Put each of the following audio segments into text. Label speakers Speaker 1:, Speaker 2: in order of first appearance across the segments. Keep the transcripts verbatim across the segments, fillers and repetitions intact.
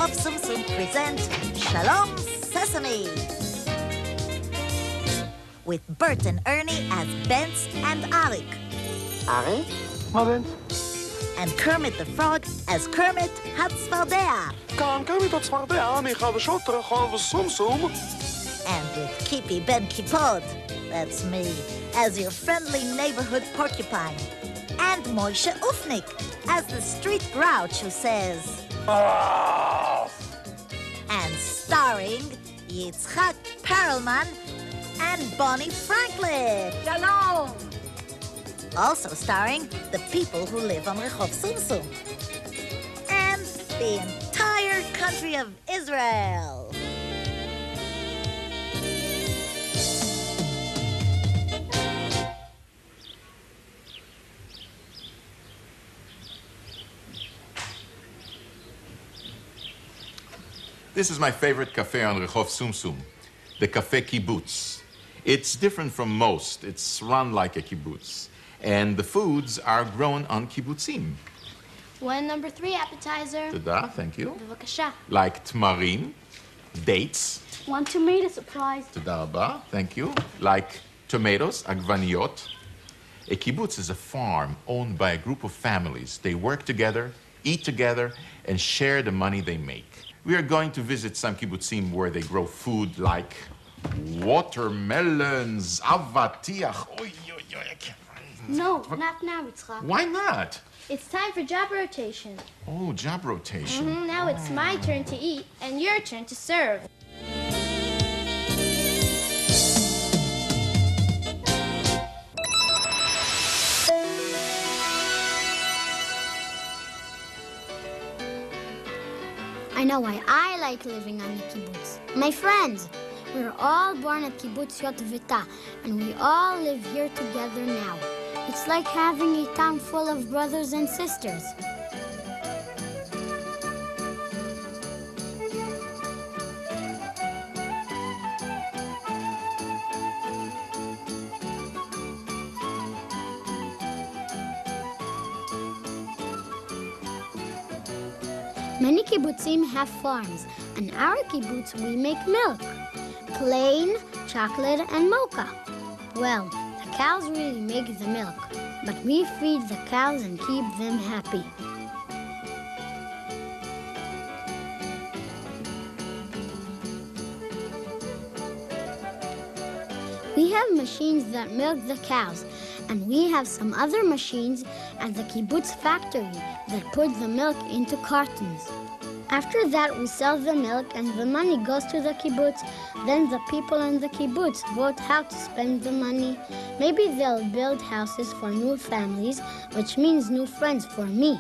Speaker 1: Rehov Sumsum present Shalom Sesame with Bert and Ernie as Bence and Arik.
Speaker 2: Arik? Bence?
Speaker 1: And Kermit the Frog as Kermit Hatzvardea.
Speaker 2: כאן קרמית הצפרדע מחדשות רחוב סומסום.
Speaker 1: And with Kippy Ben Kippot, that's me, as your friendly neighborhood porcupine. And Moshe Ufnik as the street grouch who says...
Speaker 2: Oh.
Speaker 1: And starring Yitzchak Perelman and Bonnie Franklin.
Speaker 3: Shalom!
Speaker 1: Also starring the people who live on Rehov Sumsum. And the entire country of Israel.
Speaker 4: This is my favorite cafe on Rehov Sumsum, the Cafe Kibbutz. It's different from most. It's run like a kibbutz. And the foods are grown on kibbutzim.
Speaker 5: One number three appetizer.
Speaker 4: Tada, thank you.
Speaker 5: Bevakasha.
Speaker 4: Like tmarim, dates.
Speaker 5: One tomato surprise.
Speaker 4: Tada rabba, thank you. Like tomatoes, agvaniot. A kibbutz is a farm owned by a group of families. They work together, eat together, and share the money they make. We are going to visit some kibbutzim where they grow food like watermelons, avatiach. Oy, oy, oy, I can't.
Speaker 5: No, not now, Yitzchak.
Speaker 4: Why not?
Speaker 5: It's time for job rotation.
Speaker 4: Oh, job rotation.
Speaker 5: Mm-hmm. Now it's my turn to eat and your turn to serve. I know why I like living on the kibbutz. My friends, we were all born at Kibbutz Yotvita, and we all live here together now. It's like having a town full of brothers and sisters. Many kibbutzim have farms. In our kibbutz, we make milk. Plain, chocolate, and mocha. Well, the cows really make the milk, but we feed the cows and keep them happy. We have machines that milk the cows, and we have some other machines at the kibbutz factory that put the milk into cartons. After that, we sell the milk and the money goes to the kibbutz. Then the people in the kibbutz vote how to spend the money. Maybe they'll build houses for new families, which means new friends for me.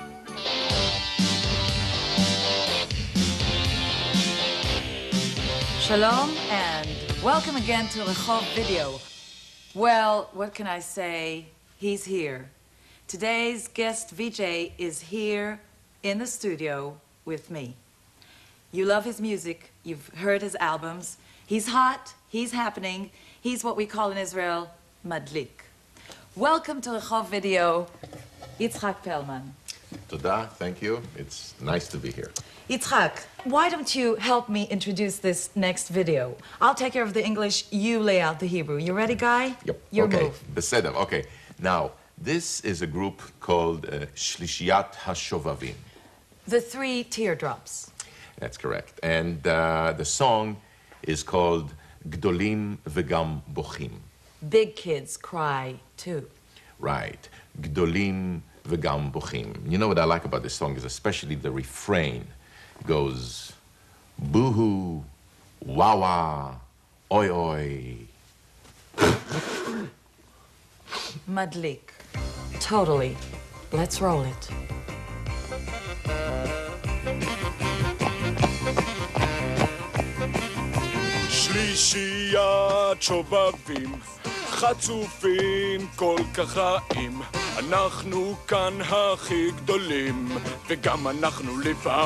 Speaker 3: Shalom and welcome again to Rehov Video. Well, what can I say? He's here. Today's guest V J is here in the studio with me. You love his music. You've heard his albums. He's hot. He's happening. He's what we call in Israel, madlik. Welcome to Rehov Video, Yitzchak Perelman.
Speaker 4: Tada, thank you. It's nice to be here.
Speaker 3: Yitzchak, why don't you help me introduce this next video? I'll take care of the English. You lay out the Hebrew. You ready, guy?
Speaker 4: Yep.
Speaker 3: Your
Speaker 4: okay.
Speaker 3: move.
Speaker 4: Beseder. Okay. Now, this is a group called uh, Shlishiat HaShovavim.
Speaker 3: The three teardrops.
Speaker 4: That's correct. And uh, the song is called Gdolim Vegam Bochim.
Speaker 3: Big kids cry too.
Speaker 4: Right. Gdolim Vegam Bochim. You know what I like about this song is especially the refrain. It goes, boo-hoo, wah-wah, oi-oi.
Speaker 3: Madlik. Totally. Let's roll it.
Speaker 6: שלישיית שובבים, חצופים כל כך רעים. אנחנו כאן הכי גדולים, וגם אנחנו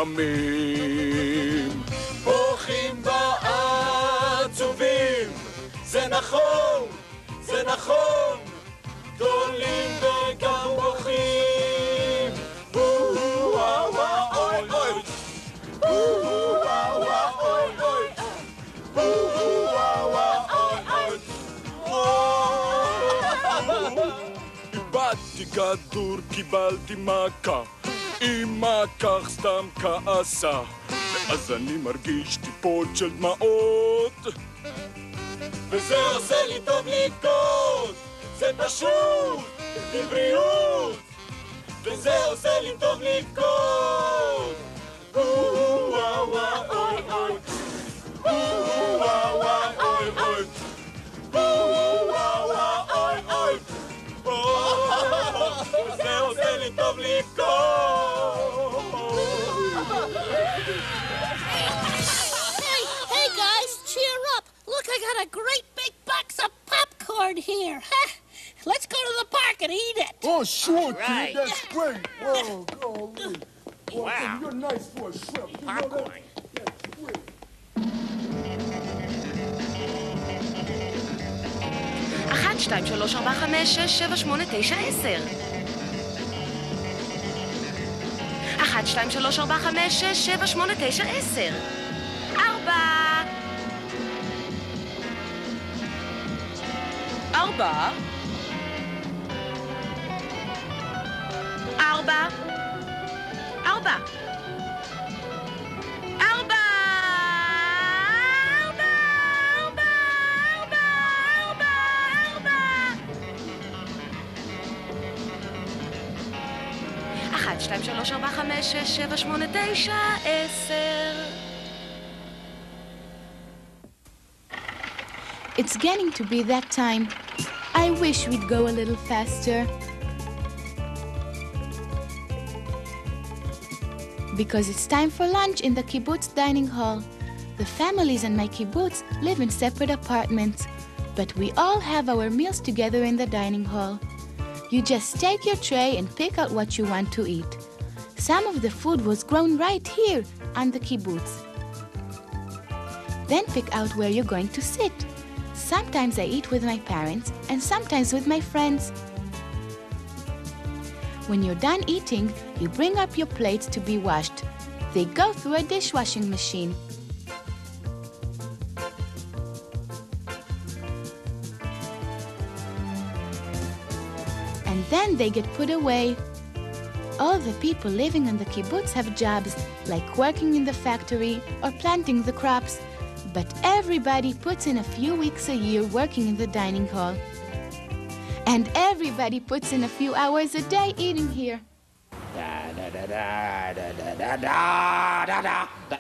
Speaker 6: לפעמים בוכים ועצובים. זה נכון, זה נכון, גדולים וגם בוכים. בואו, וואו, אוי, אוי. שמתי כדור, קיבלתי מכה. אמא כך סתם כעסה, ואז אני מרגיש טיפות של דמעות. וזה עושה לי טוב לבכות, זה פשוט בבריאות. וזה עושה לי טוב לבכות. וואו וואו אוי אוי, וואו וואו אוי אוי, וואו וואו אוי אוי. זה עושה לי טוב לבכות.
Speaker 7: Hey, hey guys, cheer up. Look, I got a great big box of popcorn here. Huh? Let's go to the park and eat it.
Speaker 8: Oh, sure,
Speaker 7: right.
Speaker 8: kid. That's great. Whoa, golly.
Speaker 7: Wow.
Speaker 8: You're nice for a shrimp. You know that? That's great.
Speaker 9: אחת, שתיים, שלוש, ארבע, חמש, שש, שבע, שמונה, תשע, עשר. אחת, שתיים, שלוש, ארבע, חמש, שש, שבע, שמונה, תשע, עשר. ארבע. ארבע. ארבע. ארבע. ארבע. אחת, שתיים, שלוש, ארבע, חמש, שש, שבע, שמונה, תשע, עשר.
Speaker 10: It's getting to be that time. I wish we'd go a little faster. Because it's time for lunch in the kibbutz dining hall. The families in my kibbutz live in separate apartments, but we all have our meals together in the dining hall. You just take your tray and pick out what you want to eat. Some of the food was grown right here on the kibbutz. Then pick out where you're going to sit. Sometimes I eat with my parents and sometimes with my friends. When you're done eating, you bring up your plates to be washed. They go through a dishwashing machine. And then they get put away. All the people living in the kibbutz have jobs, like working in the factory or planting the crops. But everybody puts in a few weeks a year working in the dining hall. And everybody puts in a few hours a day eating here.
Speaker 11: Da, da, da, da, da, da, da, da, da, da.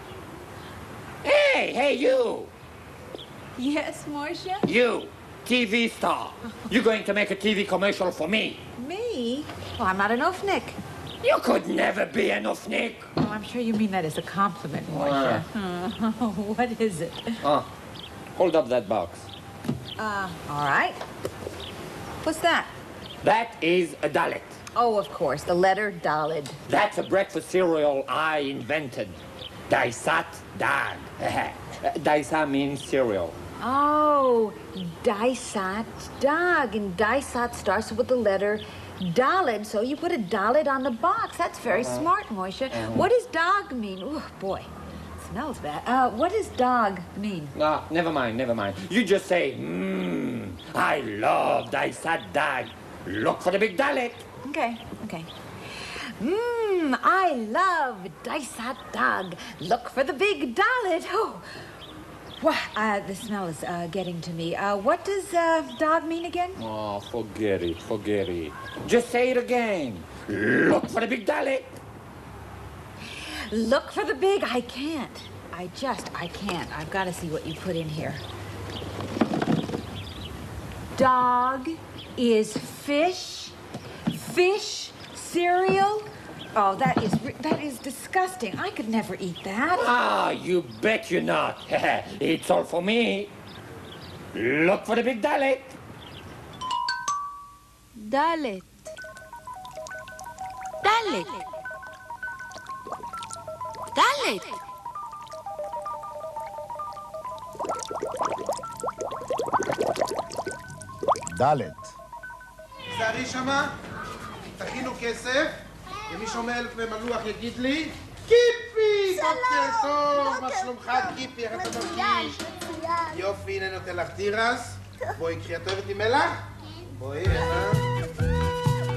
Speaker 11: Hey, hey, you!
Speaker 3: Yes, Moshe?
Speaker 11: You, T V star. You're going to make a T V commercial for me.
Speaker 3: Me? Well, I'm not an ufnik.
Speaker 11: You could never be an ufnik.
Speaker 3: Oh, I'm sure you mean that as a compliment, Moshe.
Speaker 11: Uh.
Speaker 3: What is it?
Speaker 11: Oh, hold up that box.
Speaker 3: Uh, all right. What's that?
Speaker 11: That is a dalet.
Speaker 3: Oh, of course, the letter Daled.
Speaker 11: That's a breakfast cereal I invented. Daisat dag. Daisa means cereal.
Speaker 3: Oh, Daisat Dag. And Daisat starts with the letter Daled, so you put a Daled on the box. That's very uh-huh. smart, Moshe. Uh-huh. What does dog mean? Oh, boy, it smells bad. Uh, what does dog mean?
Speaker 11: No, never mind, never mind. You just say, mmm, I love Daisat dag. Look for the big dalet.
Speaker 3: Okay, okay. Mmm, I love Daisat Dag. Look for the big Dalet. Oh, wow, uh, the smell is uh, getting to me. Uh, what does uh, dog mean again?
Speaker 11: Oh, forget it, forget it. Just say it again. Look for the big dalet.
Speaker 3: Look for the big, I can't. I just, I can't. I've got to see what you put in here. Dog is fish. Fish cereal? Oh, that is that is disgusting. I could never eat that.
Speaker 11: Ah, you bet you're not. It's all for me. Look for the big dalet.
Speaker 10: Dalet. Dalet. Dalet.
Speaker 8: Dalet.
Speaker 12: תיזהרי שמה, תכינו כסף, ומי שומע אלף ממלוח יגיד לי, קיפי! בוקר טוב, מה שלומך קיפי, איך אתה מרגיש? יופי, הנה נותן לך תירס. בואי, קחי, את אוהבת עם מלח? בואי, הנה.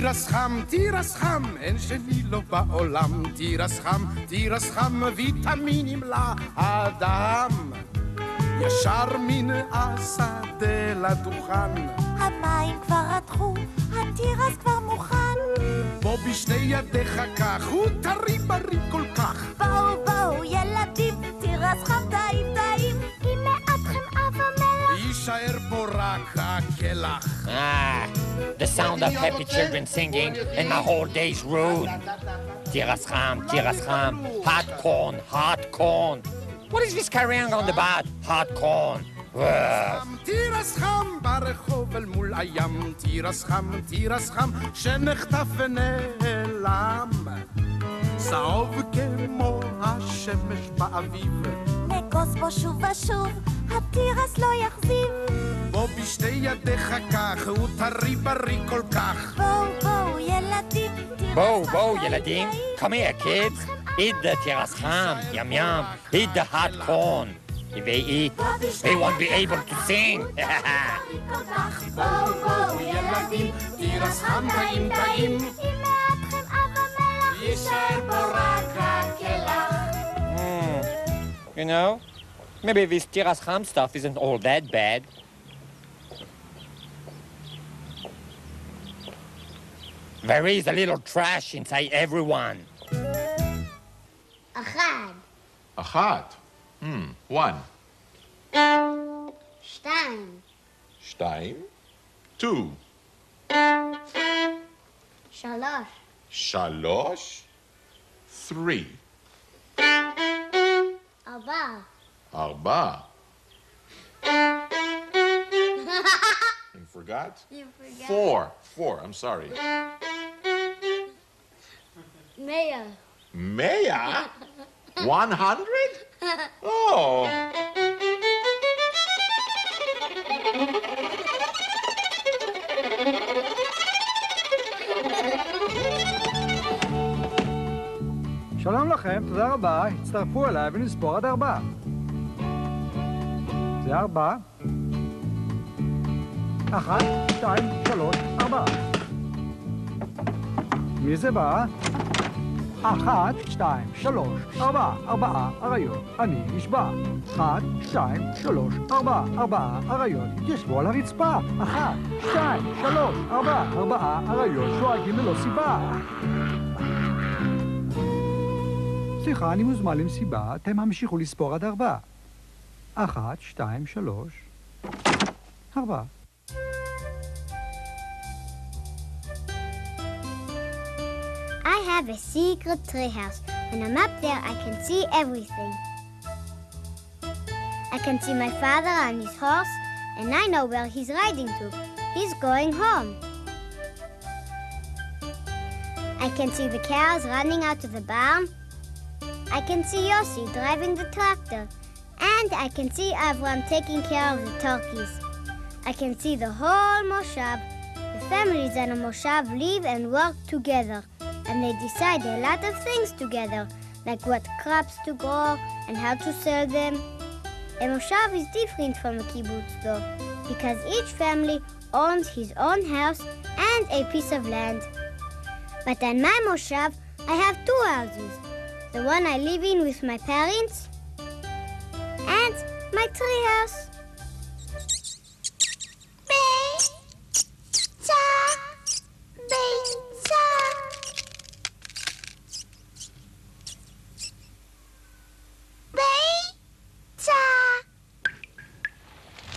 Speaker 12: תירס חם, תירס חם, אין שני לו בעולם. תירס חם, תירס חם, ויטמינים לאדם. ישר מן השדה לדוכן.
Speaker 13: המים כבר רתחו, התירס כבר מוכן.
Speaker 12: בוא בשתי ידיך כך, הוא טרי בריא כל כך.
Speaker 13: בואו בואו ילדים, תירס חם טעים טעים. אם מעטכם אב המלח,
Speaker 12: יישאר פה רק הכלח.
Speaker 11: Ah, the sound of happy children singing and my whole day's ruined. Tiras Cham, Tiras Cham, hot corn, hot corn. What is this carrying on the bed? Hot corn.
Speaker 12: תירס חם ברחוב אל מול הים. תירס חם, תירס חם, שנחטף ונעלם. צהוב כמו השמש באביב.
Speaker 13: נגוס בו שוב ושוב, התירס לא יחזיב.
Speaker 12: בוא בשתי ידיך כך, הוא טרי בריא כל כך.
Speaker 13: בואו בואו ילדים,
Speaker 11: בואו בואו ילדים, come here kids. Eat the Tiras Cham, yum yum. Eat the hot corn. If they eat, they won't be able to sing.
Speaker 13: בואו בואו ילדים, תירס חם טעים טעים. אם מעטכם אב המלח, יישאר בו רק הכלח.
Speaker 11: You know, maybe this Tiras Cham stuff isn't all that bad. There is a little trash inside everyone.
Speaker 5: אחד.
Speaker 4: אחת. Hmm, one.
Speaker 5: שתיים.
Speaker 4: שתיים. Two.
Speaker 5: שלוש.
Speaker 4: שלוש. Three.
Speaker 5: ארבע.
Speaker 4: ארבע. You forgot?
Speaker 5: You forgot.
Speaker 4: Four. Four, I'm sorry.
Speaker 5: מאה.
Speaker 4: Mea? One hundred? Oh.
Speaker 14: שלום לכם, תודה רבה. הצטרפו אליי ונספור עד ארבע. זה ארבע. אחת, שתיים, שלוש, ארבע. מי זה בא? אחת, שתיים, שלוש, ארבע, ארבעה אריות, אני נשבע. אחת, שתיים, שלוש, ארבע, ארבעה אריות, התיישבו על הרצפה. אחת, שתיים, שלוש, ארבע, ארבעה אריות, שואגים ללא סיבה. סליחה, אני מוזמן למסיבה, אתם המשיכו לספור עד ארבע. אחת, שתיים, שלוש, ארבע.
Speaker 5: I have a secret treehouse. When I'm up there, I can see everything. I can see my father on his horse, and I know where he's riding to. He's going home. I can see the cows running out of the barn. I can see Yossi driving the tractor. And I can see Avram taking care of the turkeys. I can see the whole moshav. The families in a moshav live and work together. And they decide a lot of things together, like what crops to grow and how to sell them. A moshav is different from a kibbutz, though, because each family owns his own house and a piece of land. But on my moshav, I have two houses. The one I live in with my parents and my tree house.